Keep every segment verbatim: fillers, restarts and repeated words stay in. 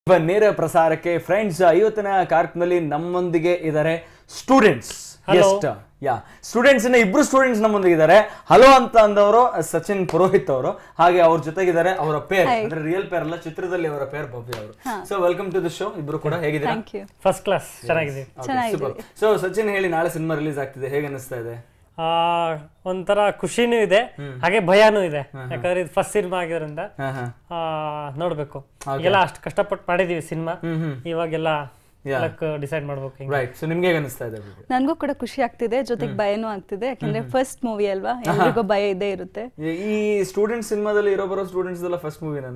ನೇರ ಪ್ರಸಾರಕ್ಕೆ ಫ್ರೆಂಡ್ಸ್ ಇವತ್ತಿನ ಕಾರ್ಯಕ್ರಮದಲ್ಲಿ ನಮ್ಮೊಂದಿಗೆ ಇದ್ದಾರೆ ಸ್ಟೂಡೆಂಟ್ಸ್ ಗೆಸ್ಟ್ ಯಾ ಸ್ಟೂಡೆಂಟ್ಸ್ ಇನ್ನ ಇಬ್ರು ಸ್ಟೂಡೆಂಟ್ಸ್ ನಮ್ಮೊಂದಿಗೆ ಇದ್ದಾರೆ. ಹಲೋ ಅಂತ ಅಂದವರು ಸಚಿನ್ ಪುರೋಹಿತ್ ಅವರು, ಹಾಗೆ ಅವ್ರ ಜೊತೆಗಿದ್ದಾರೆ ಅವರ ಪೇರ್ ಅಂದ್ರೆ ರಿಯಲ್ ಪೇರ್ ಅಲ್ಲ, ಚಿತ್ರದಲ್ಲಿ ಅವರ ಪೇರ್ ಭವ್ಯ ಅವರು. So welcome to the show. ಇಬ್ರು ಕೂಡ ಹೇಗಿದ್ದೀರಾ? ಫಸ್ಟ್ ಕ್ಲಾಸ್ ಚೆನ್ನಾಗಿದೆ. ಸೊ ಸಚಿನ್ ಹೇಳಿ, ನಾಳೆ ಸಿನಿಮಾ ರಿಲೀಸ್ ಆಗ್ತಿದೆ, ಹೇಗೆ ಅನಿಸ್ತಾ ಇದೆ? ಆ ಒಂಥರ ಖುಷಿನೂ ಇದೆ ಹಾಗೆ ಭಯನೂ ಇದೆ, ಯಾಕಂದ್ರೆ ಇದು ಫಸ್ಟ್ ಸಿನಿಮಾ ಆಗಿರೋದ್ರಿಂದ ನೋಡ್ಬೇಕು. ಎಲ್ಲ ಅಷ್ಟು ಕಷ್ಟಪಟ್ಟು ಮಾಡಿದೀವಿ ಸಿನಿಮಾ, ಇವಾಗೆಲ್ಲ ಡಿಸೈಡ್ ಮಾಡ್ಬೇಕು. ರೈಟ್. ಸೊ ನಿಮ್ಗೆ ಹೇಗೆ ಅನಿಸ್ತಾ ಇದೆ? ನನಗೂ ಕೂಡ ಖುಷಿ ಆಗ್ತಿದೆ, ಜೊತೆಗೆ ಭಯನೂ ಆಗ್ತಿದೆ, ಯಾಕಂದ್ರೆ ಫಸ್ಟ್ ಮೂವಿ ಅಲ್ವಾ, ಎಲ್ರಿಗೂ ಭಯ ಇದ್ದೇ ಇರುತ್ತೆ. ಈ ಸ್ಟೂಡೆಂಟ್ ಸಿನಿಮಾದಲ್ಲಿ ಇರೋ ಬರೋ ಸ್ಟೂಡೆಂಟ್ಸ್ ಎಲ್ಲ ಫಸ್ಟ್ ಮೂವಿನ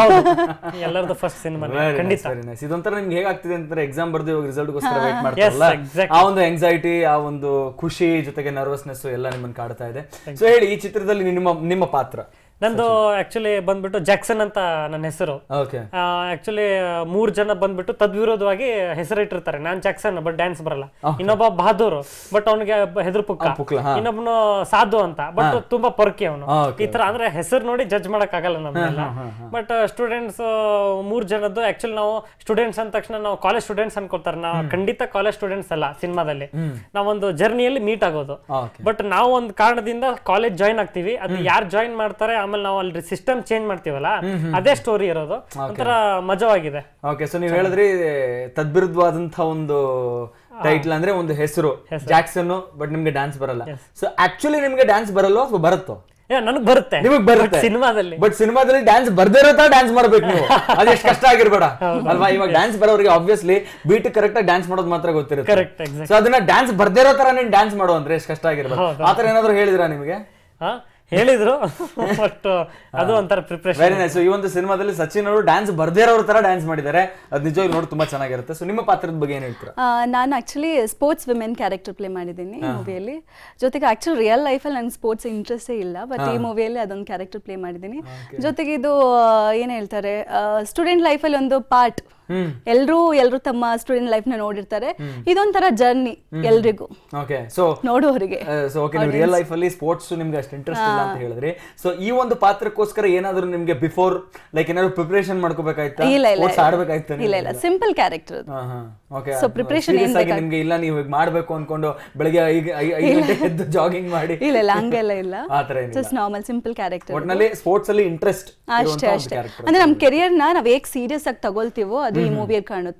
ಎಲ್ಲರದು ಫಸ್ಟ್ ಸಿನಿಮಾ. ಇದೊಂಥರ ನಿಮ್ಗೆ ಹೇಗಾಗ್ತಿದೆ ಅಂತಾರೆ, ಎಕ್ಸಾಮ್ ಬರ್ದು ಇವಾಗ ರಿಸಲ್ಟ್ ಗೋಸ್ಕರ ವೇಟ್ ಮಾಡ್ತಾರಲ್ಲ, ಆ ಒಂದು ಎಂಗ್ಸೈಟಿ, ಆ ಒಂದು ಖುಷಿ ಜೊತೆಗೆ ನರ್ವಸ್ನೆಸ್ ಎಲ್ಲ ನಿಮ್ಮನ್ನ ಕಾಡ್ತಾ ಇದೆ. ಸೊ ಹೇಳಿ, ಈ ಚಿತ್ರದಲ್ಲಿ ನಿಮ್ಮ ನಿಮ್ಮ ಪಾತ್ರ? ನಂದು ಆಕ್ಚುಲಿ ಬಂದ್ಬಿಟ್ಟು ಜಾಕ್ಸನ್ ಅಂತ ನನ್ನ ಹೆಸರು. ಆಕ್ಚುಲಿ ಮೂರ್ ಜನ ಬಂದ್ಬಿಟ್ಟು ತದ್ವಿರೋಧವಾಗಿ ಹೆಸರಿಟ್ಟಿರ್ತಾರೆ. ನಾನ್ ಜಾಕ್ಸನ್ ಬಟ್ ಡ್ಯಾನ್ಸ್ ಬರಲ್ಲ, ಇನ್ನೊಬ್ಬ ಬಹದ್ದೂರ್ ಬಟ್ ಅವನಿಗೆ ಹೆದರು ಪುಕ್ಕ, ಇನ್ನೊಬ್ಬನು ಸಾಧು ಅಂತ ಬಟ್ ತುಂಬಾ ಪೊರ್ಕಿ ಅವನು. ಈ ತರ ಅಂದ್ರೆ ಹೆಸರು ನೋಡಿ ಜಡ್ಜ್ ಮಾಡಕ್ ಆಗಲ್ಲ ನಮ್ಗೆಲ್ಲ. ಬಟ್ ಸ್ಟೂಡೆಂಟ್ಸ್ ಮೂರ್ ಜನದ್ದು ಆಕ್ಚುಲಿ ನಾವು ಸ್ಟೂಡೆಂಟ್ಸ್ ಅಂದ ತಕ್ಷಣ ನಾವು ಕಾಲೇಜ್ ಸ್ಟೂಡೆಂಟ್ಸ್ ಅನ್ಕೊಳ್ತಾರೆ. ನಾವು ಖಂಡಿತ ಕಾಲೇಜ್ ಸ್ಟೂಡೆಂಟ್ಸ್ ಅಲ್ಲ. ಸಿನಿಮಾದಲ್ಲಿ ನಾವೊಂದು ಜರ್ನಿಯಲ್ಲಿ ಮೀಟ್ ಆಗೋದು, ಬಟ್ ನಾವು ಒಂದು ಕಾರಣದಿಂದ ಕಾಲೇಜ್ ಜಾಯಿನ್ ಆಗ್ತೀವಿ. ಅದು ಯಾರು ಜಾಯಿನ್ ಮಾಡ್ತಾರೆ ಆಮೇಲೆ ನಾವು ಅಲ್ಲಿ ಸಿಸ್ಟಮ್ ಚೇಂಜ್ ಮಾಡ್ತೀವಲ್ಲ, ಅದೇ ಸ್ಟೋರಿ ಇರೋದು. ಒಂಥರ ಮಜವಾಗಿದೆ. ಓಕೆ. ಸೊ ನೀವು ಹೇಳಿದ್ರಿ ತದ್ವಿರುದ್ಧವಾದಂತಹ ಒಂದು ಟೈಟ್ಲ್, ಅಂದ್ರೆ ಒಂದು ಹೆಸರು ಜಾಕ್ಸನ್, ಬಟ್ ನಿಮ್ಗೆ ಡ್ಯಾನ್ಸ್ ಬರಲ್ಲ. ಸೊ ಆಕ್ಚುಲಿ ನಿಮ್ಗೆ ಡ್ಯಾನ್ಸ್ ಬರಲ್ವಾ ಅಥವಾ ಬರುತ್ತೋ? ನನಗ್ ಬರುತ್ತೆ, ನಿಮಗ್ ಬರುತ್ತೆ ಸಿನಿಮಾದಲ್ಲಿ. ಬಟ್ ಸಿನಿಮಾದಲ್ಲಿ ಡ್ಯಾನ್ಸ್ ಬರ್ದೇ ಇರೋ ತರ ಡ್ಯಾನ್ಸ್ ಮಾಡ್ಬೇಕು ನೀವು, ಅದೆಷ್ಟು ಕಷ್ಟ ಆಗಿರ್ಬೇಡ ಅಲ್ವಾ? ಇವಾಗ ಡ್ಯಾನ್ಸ್ ಬರೋರಿಗೆ ಆಬ್ವಿಯಸ್ಲಿ ಬೀಟ್ ಕರೆಕ್ಟ್ ಆಗಿ ಡ್ಯಾನ್ಸ್ ಮಾಡೋದು ಮಾತ್ರ ಗೊತ್ತಿರುತ್ತೆ. ಸೊ ಅದನ್ನ ಡ್ಯಾನ್ಸ್ ಬರ್ದೇ ಇರೋ ತರ ನೀನ್ ಡ್ಯಾನ್ಸ್ ಮಾಡೋ ಅಂದ್ರೆ ಎಷ್ಟು ಕಷ್ಟ ಆಗಿರ್ಬೇಕು. ಆತರ ಏನಾದ್ರು ಹೇಳಿದ್ರಾ ನಿಮಗೆ? ಹೇಳಿದ್ರು, ಬಟ್ ಅದು ಒಂಥರ ಪ್ರಿಪರೇಷನ್. Very nice. ಈ ಒಂದು ಸಿನಿಮಾದಲ್ಲಿ ಸಚಿನ್ ಅವರು ಡ್ಯಾನ್ಸ್ ಬರ್ದೇ ಇರೋರ ತರ ಡ್ಯಾನ್ಸ್ ಮಾಡಿದ್ದಾರೆ, ಅದು ನಿಜವಾಗಿ ನೋಡಿ ತುಂಬಾ ಚೆನ್ನಾಗಿರುತ್ತೆ. ಸೊ ನಿಮ್ಮ ಪಾತ್ರದ ಬಗ್ಗೆ ಏನ್ ಹೇಳ್ತೀರಾ? ನಾನು actually sports women character play ಮಾಡಿದ್ದೀನಿ ಮೂವಿಯಲ್ಲಿ. ಜೊತೆಗೆ ಆಕ್ಚುಲಿ ರಿಯಲ್ ಲೈಫಲ್ಲಿ ನಂಗೆ ಸ್ಪೋರ್ಟ್ಸ್ ಇಂಟ್ರೆಸ್ಟೇ ಇಲ್ಲ, ಬಟ್ ಈ ಮೂವಿಯಲ್ಲಿ ಅದೊಂದು ಕ್ಯಾರೆಕ್ಟರ್ ಪ್ಲೇ ಮಾಡಿದ್ದೀನಿ. ಜೊತೆಗೆ ಇದು ಏನ್ ಹೇಳ್ತಾರೆ, ಸ್ಟೂಡೆಂಟ್ ಲೈಫಲ್ಲಿ ಒಂದು ಪಾರ್ಟ್. ಎಲ್ರು ಎಲ್ರು ತಮ್ಮ ಸ್ಟೂಡೆಂಟ್ ಲೈಫ್ ನ ನೋಡಿರ್ತಾರೆ, ಇದೊಂಥರ ಜರ್ನಿ ಎಲ್ರಿಗೂ ನೋಡುವವರಿಗೆ. ಸೊ ಓಕೆ, ನೀವು ರಿಯಲ್ ಲೈಫ್ ಅಲ್ಲಿ ಸ್ಪೋರ್ಟ್ಸ್ ನಿಮ್ಗೆ ಅಷ್ಟು ಇಂಟ್ರೆಸ್ಟ್ ಇಲ್ಲ ಅಂತ ಹೇಳಿದ್ರಿ. ಸೊ ಈ ಒಂದು ಪಾತ್ರಕ್ಕೋಸ್ಕರ ಏನಾದ್ರು ನಿಮ್ಗೆ ಬಿಫೋರ್ ಲೈಕ್ ಏನಾದ್ರು ಪ್ರಿಪರೇಷನ್ ಮಾಡ್ಕೋಬೇಕಾಯ್ತಾ? ಇಲ್ಲ ಇಲ್ಲ ಆಡ್ಬೇಕಾಯ್ತಾ? ಇಲ್ಲ ಇಲ್ಲ, simple character. Okay. So preparation ಏನ್ ಬೇಕಾ ನಿಮ್ಗೆ? ಇಲ್ಲ ನೀವು ಮಾಡ್ಬೇಕು ಅನ್ಕೊಂಡು ಬೆಳಿಗ್ಗೆ ಐದು ಗಂಟೆ ಎದ್ದು ಜಾಗಿಂಗ್ ಮಾಡಿ? ಇಲ್ಲ ಇಲ್ಲ, ಹಂಗೆಲ್ಲ ಇಲ್ಲ, ಜಸ್ಟ್ ನಾರ್ಮಲ್ ಸಿಂಪಲ್ ಕ್ಯಾರೆಕ್ಟರ್. ಒಟ್ನಲ್ಲಿ ಸ್ಪೋರ್ಟ್ಸ್ ಅಲ್ಲಿ ಇಂಟ್ರೆಸ್ಟ್ ಅಷ್ಟೇ ಅಷ್ಟೇ. ಅಂದ್ರೆ ನಮ್ ಕೆರಿಯರ್ ನ ನಾವ್ ಹೇಗ್ ಸೀರಿಯಸ್ ಆಗಿ ತಗೊಳ್ತೀವೋ ಅದು ಈ ಮೂವಿಯಲ್ಲಿ ಕಾಣುತ್ತೆ.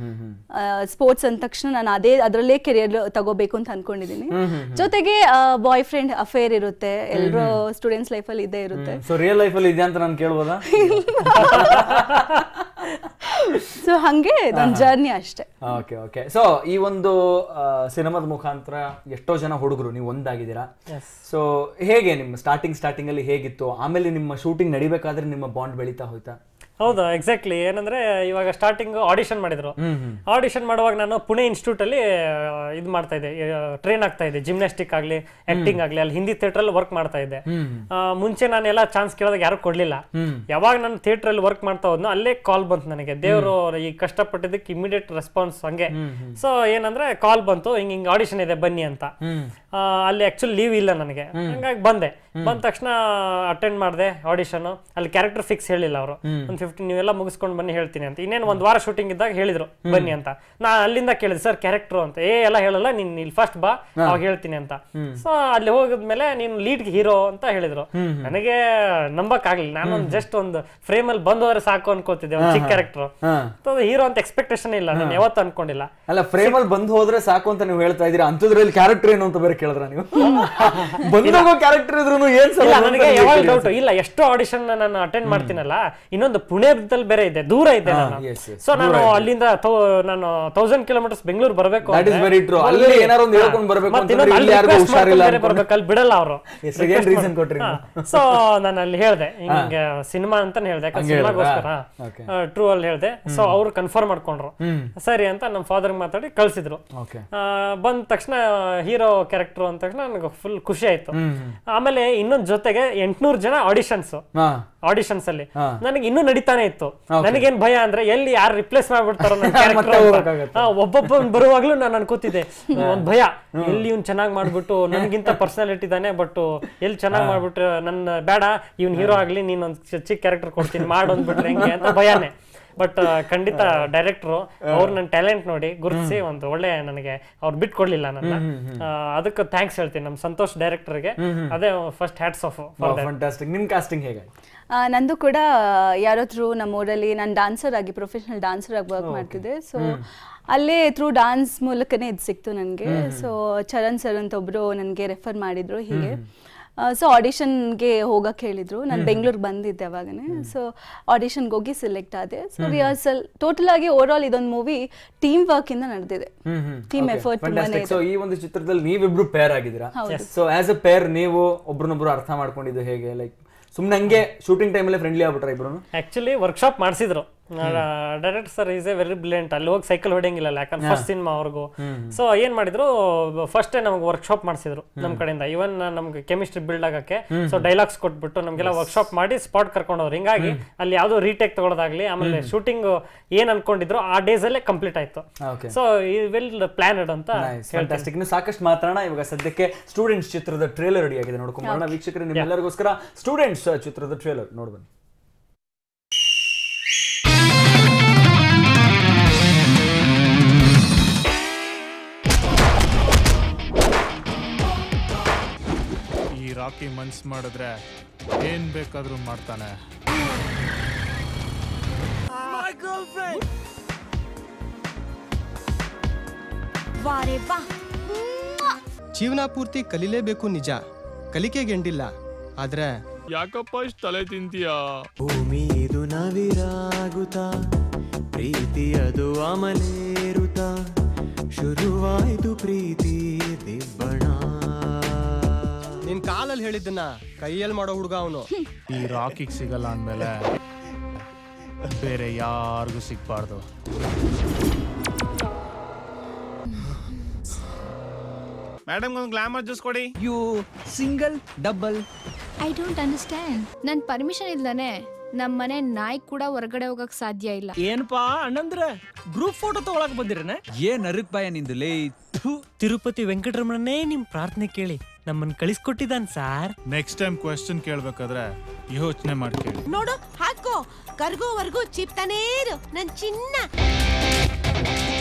ಸ್ಪೋರ್ಟ್ಸ್ ಅಂದ ತಕ್ಷಣ ನಾನು ಅದೇ ಅದರಲ್ಲೇ ಕೆರಿಯರ್ ತಗೋಬೇಕು ಅಂತ ಅನ್ಕೊಂಡಿದೀನಿ. ಜೊತೆಗೆ ಬಾಯ್ ಫ್ರೆಂಡ್ ಅಫೇರ್ ಇರುತ್ತೆ, ಎಲ್ಲರೂ ಸ್ಟೂಡೆಂಟ್ಸ್ ಲೈಫ್ ಅಲ್ಲಿ ಇದೇ ಇರುತ್ತೆ. ಸೊ ರಿಯಲ್ ಲೈಫ್ ಅಲ್ಲಿ ಇದೆ ಅಂತ ನಾನು ಕೇಳ್ಬೋದಾ? ಸೊ ಹಂಗೆ ಇದೊಂದು ಜರ್ನಿ ಅಷ್ಟೇ. Okay okay. ಸೊ ಈ ಒಂದು ಸಿನಿಮಾದ ಮುಖಾಂತರ ಎಷ್ಟೋ ಜನ ಹುಡುಗರು ನೀವು ಒಂದಾಗಿದ್ದೀರಾ. ಸೊ ಹೇಗೆ ನಿಮ್ಮ ಸ್ಟಾರ್ಟಿಂಗ್ ಸ್ಟಾರ್ಟಿಂಗ್ ಅಲ್ಲಿ ಹೇಗಿತ್ತು, ಆಮೇಲೆ ನಿಮ್ಮ ಶೂಟಿಂಗ್ ನಡಿಬೇಕಾದ್ರೆ ನಿಮ್ಮ ಬಾಂಡ್ ಬೆಳೀತಾ ಹೋಯ್ತಾ? ಹೌದಾ, ಎಕ್ಸಾಕ್ಟ್ಲಿ. ಏನಂದ್ರೆ ಇವಾಗ ಸ್ಟಾರ್ಟಿಂಗ್ ಆಡಿಷನ್ ಮಾಡಿದ್ರು. ಆಡಿಷನ್ ಮಾಡುವಾಗ ನಾನು ಪುಣೆ ಇನ್ಸ್ಟಿಟ್ಯೂಟ್ ಅಲ್ಲಿ ಇದು ಮಾಡ್ತಾ ಇದ್ದೆ, ಟ್ರೈನ್ ಆಗ್ತಾ ಇದ್ದೆ, ಜಿಮ್ನಾಸ್ಟಿಕ್ ಆಗ್ಲಿ ಆಕ್ಟಿಂಗ್ ಆಗ್ಲಿ. ಅಲ್ಲಿ ಹಿಂದಿ ಥಿಯೇಟರ್ ಅಲ್ಲಿ ವರ್ಕ್ ಮಾಡ್ತಾ ಇದ್ದೆ. ಮುಂಚೆ ನಾನು ಎಲ್ಲ ಚಾನ್ಸ್ ಕೇಳಿದಾಗ ಯಾರು ಕೊಡ್ಲಿಲ್ಲ. ಯಾವಾಗ ನಾನು ಥಿಯೇಟರ್ ಅಲ್ಲಿ ವರ್ಕ್ ಮಾಡ್ತಾ ಹೋದ್ನೋ ಅಲ್ಲೇ ಕಾಲ್ ಬಂತು ನನಗೆ. ದೇವರು ಈ ಕಷ್ಟಪಟ್ಟಿದ್ದಕ್ಕೆ ಇಮಿಡಿಯೇಟ್ ರೆಸ್ಪಾನ್ಸ್ ಹಂಗೆ. ಸೊ ಏನಂದ್ರೆ ಕಾಲ್ ಬಂತು, ಹಿಂಗ್ ಹಿಂಗ್ ಆಡಿಷನ್ ಇದೆ ಬನ್ನಿ ಅಂತ. ಅಲ್ಲಿ ಆಕ್ಚುಲಿ ಲೀವ್ ಇಲ್ಲ ನನಗೆ, ಹಂಗಾಗಿ ಬಂದೆ. ಬಂದ ತಕ್ಷಣ ಅಟೆಂಡ್ ಮಾಡಿದೆ ಆಡಿಷನ್. ಅಲ್ಲಿ ಕ್ಯಾರೆಕ್ಟರ್ ಫಿಕ್ಸ್ ಹೇಳಿಲ್ಲ ಅವರು, ಒಂದ್ ಫಿಫ್ಟೀನ್ ನೀವೆಲ್ಲ ಮುಗಿಸ್ಕೊಂಡು ಬನ್ನಿ ಹೇಳ್ತೀನಿ ಅಂತ. ಇನ್ನೇನು ಒಂದ್ ವಾರ ಶೂಟಿಂಗ್ ಇದ್ದಾಗ ಹೇಳಿದ್ರು ಬನ್ನಿ ಅಂತ. ನಾ ಅಲ್ಲಿಂದ ಕೇಳಿದೆ, ಸರ್ ಕ್ಯಾರೆಕ್ಟರ್ ಅಂತ. ಏ ಎಲ್ಲ ಹೇಳಲ್ಲ, ನೀನ್ ಇಲ್ಲಿ ಫಸ್ಟ್ ಬಾ, ಅವಾಗ ಹೇಳ್ತೀನಿ ಅಂತ. ಸೊ ಅಲ್ಲಿ ಹೋಗಿದ್ಮೇಲೆ ನೀನು ಲೀಡ್ ಹೀರೋ ಅಂತ ಹೇಳಿದ್ರು. ನನಗೆ ನಂಬಕ್ ಆಗ್ಲಿಲ್ಲ. ನಾನು ಜಸ್ಟ್ ಒಂದು ಫ್ರೇಮ್ ಅಲ್ಲಿ ಬಂದವರೆ ಸಾಕು ಅನ್ಕೋತಿದ್ದೆ, ಒಂದು ಚಿಕ್ಕ ಕ್ಯಾರೆಕ್ಟರ್. ಹೀರೋ ಅಂತ ಎಕ್ಸ್ಪೆಕ್ಟೇಷನ್ ಇಲ್ಲ, ನಾನು ಯಾವತ್ತು ಅನ್ಕೊಂಡಿಲ್ಲ. ಅಲ್ಲ, ಫ್ರೇಮ್ ಅಲ್ಲಿ ಬಂದು ಹೋದ್ರೆ ಸಾಕು ಅಂತ ನೀವು ಹೇಳ್ತಾ ಇದೀರಾ, ಅಂತದ್ರಲ್ಲಿ ಕ್ಯಾರೆಕ್ಟರ್ ಏನು ಅಂತ ಬೇರೆ ಕೇಳಿದ್ರ ನೀವು? ಬಂದಾಗ ಕ್ಯಾರೆಕ್ಟರ್ ಇದ್ರು ಏನ್ ಸರ್? ನನಗೆ ಯಾವಾಗ ಡೌಟ್ ಇಲ್ಲ. ಎಷ್ಟೋ ಆಡಿಷನ್ ನಾನು ಅಟೆಂಡ್ ಮಾಡ್ತೀನಲ್ಲ, ಇನ್ನೊಂದು ಪುಣೆದಲ್ಲಿ ಬೇರೆ ಇದೆ, ದೂರ ಇದೆ ನಾನು. ಸೊ ನಾನು ಅಲ್ಲಿಂದ ನಾನು ತೌಸಂಡ್ ಕಿಲೋಮೀಟರ್ಸ್ ಬೆಂಗಳೂರು ಬರಬೇಕು, ಅಲ್ಲಿ ಬಿಡಲ್ಲ ಅವರು. ಸೊ ನಾನು ಅಲ್ಲಿ ಹೇಳ್ದೆ, ಹಿಂಗೆ ಸಿನಿಮಾ ಅಂತಾನೆ ಹೇಳ್ದೆ, ಸಿನಿಮಾಗೋಸ್ಕರ ಟ್ರೂ ಅಲ್ಲಿ ಹೇಳ್ದೆ. ಸೊ ಅವ್ರು ಕನ್ಫರ್ಮ್ ಮಾಡ್ಕೊಂಡ್ರು, ಸರಿ ಅಂತ ನಮ್ಮ ಫಾದರ್ ಮಾತಾಡಿ ಕಳ್ಸಿದ್ರು. ಬಂದ ತಕ್ಷಣ ಹೀರೋ ಕ್ಯಾರೆಕ್ಟರ್ ಅಂದ ತಕ್ಷಣ ನನಗೆ ಫುಲ್ ಖುಷಿ ಆಯ್ತು. ಆಮೇಲೆ ಇನ್ನೊಂದ್ ಜೊತೆಗೆ ಎಂಟ್ನೂರ್ ಜನ ಆಡಿಷನ್ಸ್ ಆಡಿಷನ್ಸ್ ಅಲ್ಲಿ ನನಗೆ ಇನ್ನೂ ನಡೀತಾನೆ ಇತ್ತು. ನನಗೇನ್ ಭಯ ಅಂದ್ರೆ ಎಲ್ಲಿ ಯಾರು ರಿಪ್ಲೇಸ್ ಮಾಡ್ಬಿಡ್ತಾರೋ ನನ್ನ ಕ್ಯಾರೆಕ್ಟರ್. ಒಬ್ಬೊಬ್ಬ ಬರುವಾಗ್ಲೂ ನಾನು ಅನ್ಕೋತಿದ್ದೆ, ಒಂದ್ ಭಯ, ಎಲ್ಲಿ ಇವ್ನ್ ಚೆನ್ನಾಗ್ ಮಾಡ್ಬಿಟ್ಟು ನನ್ಗಿಂತ ಪರ್ಸನಾಲಿಟಿ ಇದಾನೆ, ಬಟ್ ಎಲ್ಲಿ ಚೆನ್ನಾಗ್ ಮಾಡ್ಬಿಟ್ಟು ನನ್ನ ಬೇಡ ಇವ್ನ್ ಹೀರೋ ಆಗ್ಲಿ, ನೀನ್ ಒಂದ್ ಚಿಕ್ಕ ಕ್ಯಾರೆಕ್ಟರ್ ಕೊಡ್ತೀನಿ ಮಾಡು ಅಂದ್ಬಿಟ್ರೆ ಹೆಂಗೆ ಅಂತ ಭಯನೇ. ಬಟ್ ಖಂಡಿತ ಡೈರೆಕ್ಟ್ರು ಅವ್ರು ನನ್ನ ಟ್ಯಾಲೆಂಟ್ ನೋಡಿ ಗುರುತಿಸಿ ಒಂದು ಒಳ್ಳೆ ನನಗೆ ಅವ್ರು ಬಿಟ್ಟು ಕೊಡ್ಲಿಲ್ಲ ನನ್ನ, ಅದಕ್ಕೆ ಥ್ಯಾಂಕ್ಸ್ ಹೇಳ್ತೀನಿ ನಮ್ಮ ಸಂತೋಷ್ ಡೈರೆಕ್ಟರ್ಗೆ. ಅದೇ ಫಸ್ಟ್ ಹ್ಯಾಟ್ಸ್ ಆಫ್. ಫ್ಯಾಂಟಾಸ್ಟಿಕ್. ನಿಮ್ ಕಾಸ್ಟಿಂಗ್ ಹೇಗೆ? ನಂದು ಕೂಡ ಯಾರೋ ಥ್ರೂ ನಮ್ಮ ಊರಲ್ಲಿ ನಾನು ಡಾನ್ಸರ್ ಆಗಿ ಪ್ರೊಫೆಷನಲ್ ಡಾನ್ಸರ್ ಆಗಿ ವರ್ಕ್ ಮಾಡ್ತಿದ್ದೆ. ಸೊ ಅಲ್ಲೇ ಥ್ರೂ ಡಾನ್ಸ್ ಮೂಲಕನೇ ಇದು ಸಿಕ್ತು ನನಗೆ. ಸೊ ಚರಣ್ ಸರ್ ಅಂತ ಒಬ್ರು ನನಗೆ ರೆಫರ್ ಮಾಡಿದ್ರು ಹೀಗೆ. ಸೊ ಆಡಿಷನ್ಗೆ ಹೋಗಕ್ಕೆ ಹೇಳಿದ್ರು. ನಾನು ಬೆಂಗಳೂರಿಗೆ ಬಂದಿದ್ದೆ ಅವಾಗನೇ. ಸೊ ಆಡಿಷನ್ಗೆ ಹೋಗಿ ಸೆಲೆಕ್ಟ್ ಆದೆ. ಸೊ ರಿಹರ್ಸಲ್ ಟೋಟಲ್ ಆಗಿ ಓವರ್ ಆಲ್ ಇದೊಂದು ಮೂವಿ ಟೀಮ್ ವರ್ಕ್ ಇಂದ ನಡೆದಿದೆ, ಟೀಮ್ ಎಫರ್ಟ್ ತುಂಬಾನೇ ಇದೆ. ಸೊ ಈ ಒಂದು ಚಿತ್ರದಲ್ಲಿ ನೀವಿಬ್ರು ಪೇರ್ ಆಗಿದ್ದೀರಾ. ಸೊ ಆಸ್ ಅ ಪೇರ್ ನೀವು ಒಬ್ರನ್ನೊಬ್ರು ಅರ್ಥ ಮಾಡ್ಕೊಂಡಿದ್ದು ಹೇಗೆ? ಲೈಕ್ ಸುಮ್ಮನೆ ಹಂಗೆ ಶೂಟಿಂಗ್ ಟೈಮಲ್ಲೇ ಫ್ರೆಂಡ್ಲಿ ಆಗ್ಬಿಟ್ರೆ ಇಬ್ರು? ಆಕ್ಚುಲಿ ವರ್ಕ್ಶಾಪ್ ಮಾಡಿಸಿದ್ರು director sir. Is a very brilliant. ಅಲ್ಲಿ ಹೋಗಿ ಸೈಕಲ್ ಹೊಡೆಯಂಗಿಲ್ಲ ಯಾಕಂದ್ರೆ ಫಸ್ಟ್ ಸಿನಿಮಾ ಅವ್ರಿಗೂ. ಸೊ ಏನ್ ಮಾಡಿದ್ರು, ಫಸ್ಟ್ ನಮ್ಗೆ ವರ್ಕ್ಶಾಪ್ ಮಾಡಿಸಿದ್ರು ನಮ್ಮ ಕಡೆಯಿಂದ. ಇವನ್ ನಮ್ಗೆ ಕೆಮಿಸ್ಟ್ರಿ ಬಿಲ್ಡ್ ಆಗಕ್ಕೆ ಸೊ ಡೈಲಾಗ್ಸ್ ಕೊಟ್ಬಿಟ್ಟು ನಮ್ಗೆಲ್ಲ ವರ್ಕ್ಶಾಪ್ ಮಾಡಿ ಸ್ಪಾಟ್ ಕರ್ಕೊಂಡವ್ರು. ಹಿಂಗಾಗಿ ಅಲ್ಲಿ ಯಾವ್ದೋ ರೀಟೇಕ್ ತಗೊಳ್ಳೋದಾಗ್ಲಿ, ಆಮೇಲೆ ಶೂಟಿಂಗ್ ಏನ್ ಅನ್ಕೊಂಡಿದ್ರು ಆ ಡೇಸ್ ಅಲ್ಲೇ ಕಂಪ್ಲೀಟ್ ಆಯ್ತು. ಸೊ ಈ ವೆಲ್ ಪ್ಲಾನ್ಡ್ ಅಂತ ಫ್ಯಾಂಟಾಸ್ಟಿಕ್. ಇನ್ನು ಸಾಕಷ್ಟು ಮಾತಾಡೋಣ. ಇವಾಗ ಸದ್ಯಕ್ಕೆ ಸ್ಟೂಡೆಂಟ್ಸ್ ಚಿತ್ರದ ಟ್ರೇಲರ್ ರೆಡಿ ಆಗಿದೆ, ನೋಡ್ಕೊಂಡ್ಬರೋಣ. ವೀಕ್ಷಕರು ನಿಮ್ಮೆಲ್ಲರಿಗೋಸ್ಕರ ಸ್ಟೂಡೆಂಟ್ಸ್ ಚಿತ್ರದ ಟ್ರೇಲರ್ ನೋಡ್ಬನ್ನಿ. ರಾಕಿ ಮನ್ಸ್ ಮಾಡಿದ್ರೆ ಏನ್ ಬೇಕಾದ್ರೂ ಮಾಡ್ತಾನೆ. ಜೀವನ ಪೂರ್ತಿ ಕಲಿಲೇಬೇಕು ನಿಜ, ಕಲಿಕೆಗೆ ಎಂಡಿಲ್ಲ. ಆದ್ರೆ ಯಾಕಪ್ಪ ಇಷ್ಟು ತಲೆ ತಿಂತೀಯಾ? ಭೂಮಿ ಇದು ನವಿರಾಗುತ್ತಾ, ಪ್ರೀತಿಯದು ಅಮಲೇರುತ್ತಾ, ಶುರುವಾಯ್ತು ಪ್ರೀತಿ ದಿಬ್ಬಣ. ನಿನ್ ಕಾಲಲ್ಲಿ ಹೇಳಿದ್ದನ್ನ ಕೈಯಲ್ಲಿ ಮಾಡೋ ಹುಡುಗ ಅವನು. ಈ ರಾಕಿಗೆ ಸಿಗಲ್ಲ ಅಂದ್ಮೇಲೆ ಬೇರೆ ಯಾರಿಗೂ ಸಿಗ್ಬಾರ್ದು. ಮೇಡಮ್ ಒಂದು ಗ್ಲಾಮರ್ ಜ್ಯೂಸ್ ಕೊಡಿ. You single double I don't understand. ನನ್ ಪರ್ಮಿಷನ್ ಇಲ್ದಾನೆ ನಮ್ ಮನೆ ನಾಯಿ ಕೂಡ ಹೊರಗಡೆ ಹೋಗಕ್ ಸಾಧ್ಯ ಇಲ್ಲ. ಏನಪ್ಪಾ ಅಣ್ಣಂದ್ರೆ ಗ್ರೂಪ್ ಫೋಟೋ ತಗೊಳಕ್ ಬಂದಿರನೆ? ಏನ್ ಅರಕ್ ಬಾಯ ನಿಂದು ಲೇ. ತಿರುಪತಿ ವೆಂಕಟರಮಣನೇ ನಿಮ್ ಪ್ರಾರ್ಥನೆ ಕೇಳಿ ನಮ್ಮನ್ ಕಳಿಸ್ಕೊಟ್ಟಿದ್ದಾನ್ ಸಾರ್. ನೆಕ್ಸ್ಟ್ ಟೈಮ್ ಕ್ವೆಶ್ಚನ್ ಕೇಳ್ಬೇಕಾದ್ರೆ ಯೋಚನೆ ಮಾಡಿ ಕೇಳಿ. ನೋಡು ಹಾಕೋ ಕರ್ಗೋವರೆಗೂ ಚಿಪ್ತಾನೇ ಇರು ನನ್ ಚಿನ್ನ.